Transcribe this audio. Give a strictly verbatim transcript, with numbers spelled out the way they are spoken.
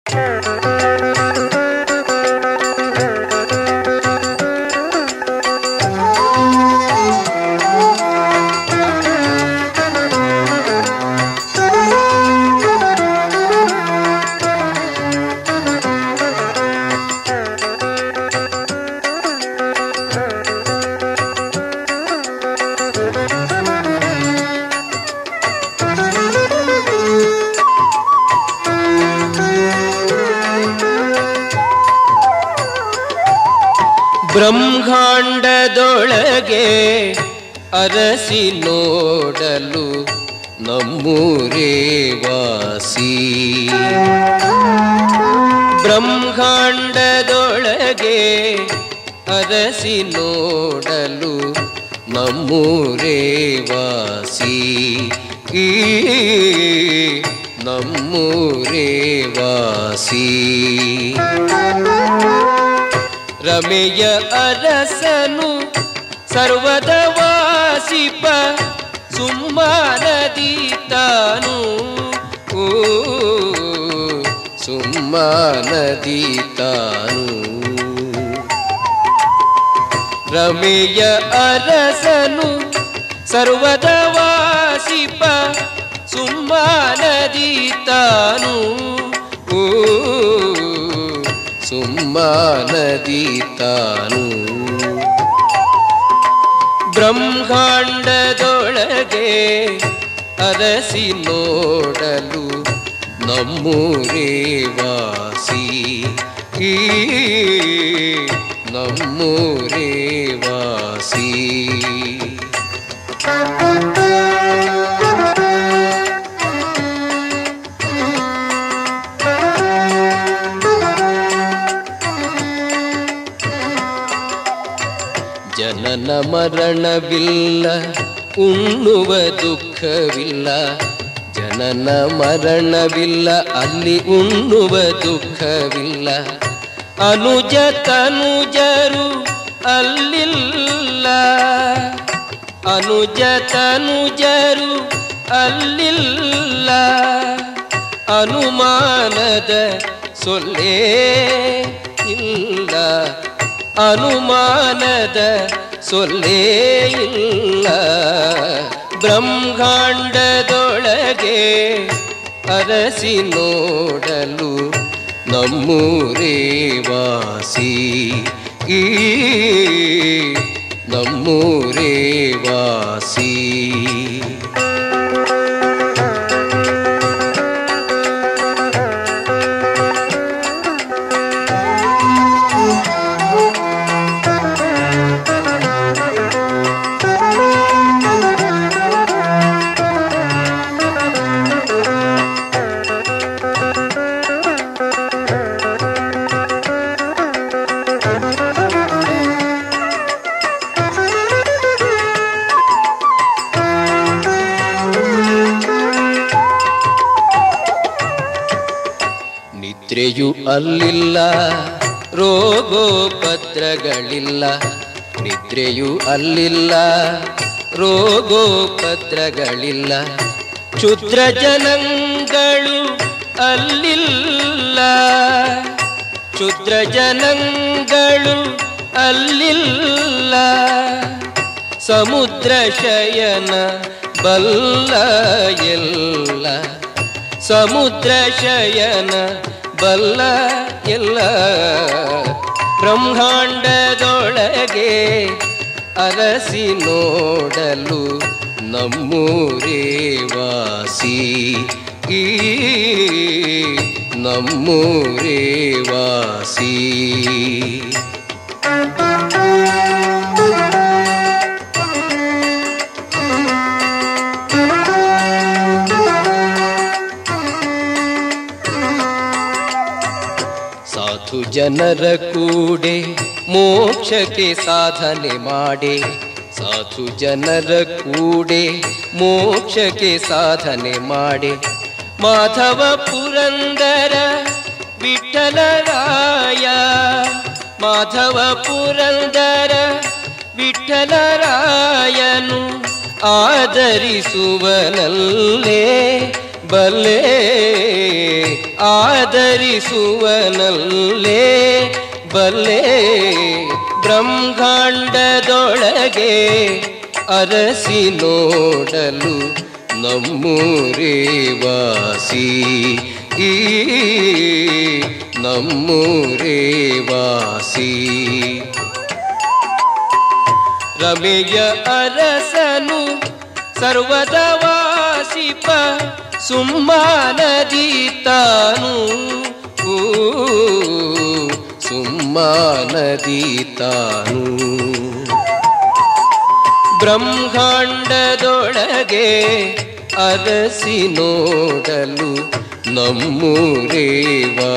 ಬ್ರಹ್ಮಾಂಡದೊಳಗೆ ಅರಸಿ ನೋಡಲು ನಮ್ಮೂರೇ ವಾಸಿ. ಬ್ರಹ್ಮಾಂಡದೊಳಗೆ ಅರಸಿ ನೋಡಲು ನಮ್ಮೂರೇ ವಾಸಿ. ಈ ನಮ್ಮೂರೇ ವಾಸಿ. ರಮೆಯ ಅರಸನು ಸರ್ವದ ವಾಸಿಪ ಸುಮ್ಮನದಿ ತಾನು. ಸುಮ್ಮನದಿ ತಾನು. ರಮೆಯ ಅರಸನು ಸರ್ವದ ವಾಸಿಪ ಸುಮ್ಮನದಿ ತಾನು. ಸುಮ್ಮನದಿ ತಾನು. ಬ್ರಹ್ಮಾಂಡದೊಳಗೆ ಅರಸಿ ನೋಡಲು ನಮ್ಮೂರೇ ವಾಸಿ. ಈ ನಮ್ಮೂರೇ ವಾಸಿ. ಜನನ ಮರಣವಿಲ್ಲ, ಉಣ್ಣುವ ದುಃಖವಿಲ್ಲ. ಜನನ ಮರಣವಿಲ್ಲ, ಅಲ್ಲಿ ಉಣ್ಣುವ ದುಃಖವಿಲ್ಲ. ಅನುಜ ತನುಜರು ಅಲ್ಲಿಲ್ಲ. ಅನುಜ ತನುಜರು ಅಲ್ಲಿಲ್ಲ. ಅನುಮಾನದ ಸೊಲ್ಲೇ ಇಲ್ಲ. ಅನುಮಾನದ ಸೊಲ್ಲೇ ಇಲ್ಲ. ಬ್ರಹ್ಮಾಂಡದೊಳಗೆ ಅರಸಿ ನೋಡಲು ನಮ್ಮೂರೇ ವಾಸಿ. ಈ ನಮ್ಮೂರೇ ವಾಸಿ. ನಿದ್ರೆಯು ಅಲ್ಲಿಲ್ಲ, ರೋಗೋಪದ್ರಗಳಿಲ್ಲ. ನಿದ್ರೆಯು ಅಲ್ಲಿಲ್ಲ, ರೋಗೋಪದ್ರಗಳಿಲ್ಲ. ಕ್ಷುದ್ರ ಜನಗಳು ಅಲ್ಲಿಲ್ಲ. ಕ್ಷುದ್ರ ಜನಗಳು ಅಲ್ಲಿಲ್ಲ. ಸಮುದ್ರ ಶಯನ ಬಲ್ಲ ಎಲ್ಲ. ಸಮುದ್ರ ಶಯನ ಬಲ್ಲ ಎಲ್ಲ. ಬ್ರಹ್ಮಾಂಡದೊಳಗೆ ಅರಸಿ ನೋಡಲು ನಮ್ಮೂರೇ ವಾಸಿ. ಈ ನಮ್ಮೂರೇ ವಾಸಿ. ಸಾಧು ಜನರ ಕೂಡೆ ಮೋಕ್ಷಕ್ಕೆ ಸಾಧನೆ ಮಾಡೆ. ಸಾಧು ಜನರ ಕೂಡೆ ಮೋಕ್ಷಕ್ಕೆ ಸಾಧನೆ ಮಾಡೆ. ಮಾಧವ ಪುರಂದರ ವಿಠಲರಾಯ. ಮಾಧವ ಪುರಂದರ ವಿಠಲರಾಯನು ಆದರಿಸುವನಲ್ಲೇ ಬಲ್ಲೆ ಆದರಿಸುವನಲ್ಲೇ ಬಲ್ಲೆ ಬ್ರಹ್ಮಾಂಡದೊಳಗೆ ಅರಸಿ ನೋಡಲು ನಮ್ಮೂರೇ ವಾಸಿ ಈ ನಮ್ಮೂರೇ ವಾಸಿ. ರಮೆಯ ಅರಸನು ಸರ್ವದ ವಾಸಿಪ ಸುಮ್ಮಾನದಿ ತಾನು ಸುಮ್ಮಾನದಿ ತಾನು. ಬ್ರಹ್ಮಾಂಡದೊಳಗೆ ಅರಸಿ ನೋಡಲು ನಮ್ಮೂರೇ ವಾಸಿ.